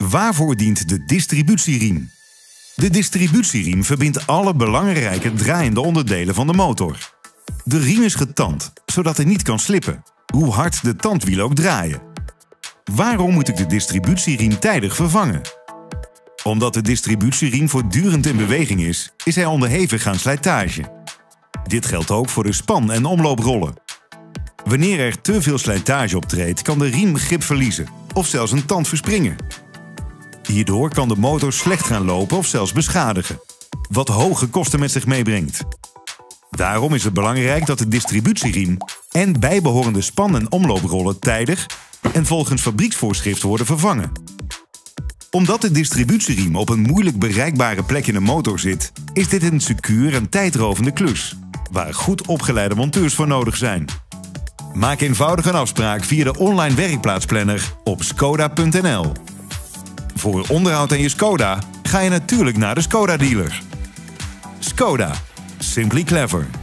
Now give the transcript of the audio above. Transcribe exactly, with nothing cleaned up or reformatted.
Waarvoor dient de distributieriem? De distributieriem verbindt alle belangrijke draaiende onderdelen van de motor. De riem is getand, zodat hij niet kan slippen, hoe hard de tandwielen ook draaien. Waarom moet ik de distributieriem tijdig vervangen? Omdat de distributieriem voortdurend in beweging is, is hij onderhevig aan slijtage. Dit geldt ook voor de span- en omlooprollen. Wanneer er te veel slijtage optreedt, kan de riem grip verliezen of zelfs een tand verspringen. Hierdoor kan de motor slecht gaan lopen of zelfs beschadigen, wat hoge kosten met zich meebrengt. Daarom is het belangrijk dat de distributieriem en bijbehorende span- en omlooprollen tijdig en volgens fabrieksvoorschriften worden vervangen. Omdat de distributieriem op een moeilijk bereikbare plek in de motor zit, is dit een secuur en tijdrovende klus, waar goed opgeleide monteurs voor nodig zijn. Maak eenvoudig een afspraak via de online werkplaatsplanner op skoda punt n l. Voor onderhoud aan je Skoda ga je natuurlijk naar de Skoda dealer. Skoda. Simply clever.